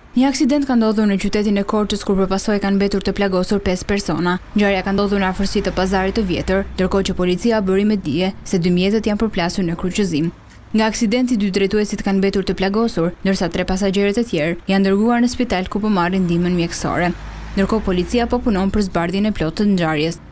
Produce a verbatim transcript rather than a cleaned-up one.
Një aksident ka ndodhur në qytetin e Korçës kur përpasoj kanë mbetur të plagosur pesë persona. Ngjarja ka ndodhur në afërsi të pazarit të Vjetër, ndërkohë që policia bëri me dije se dy mjetet janë përplasur në kryqëzim. Nga aksidenti dy drejtuesit kanë mbetur të plagosur, ndërsa tre pasagerët e tjerë janë dërguar në spital ku po marrin ndihmën mjekësore. Ndërkohë policia po punon për zbardhjen e plotë të ngjarjes.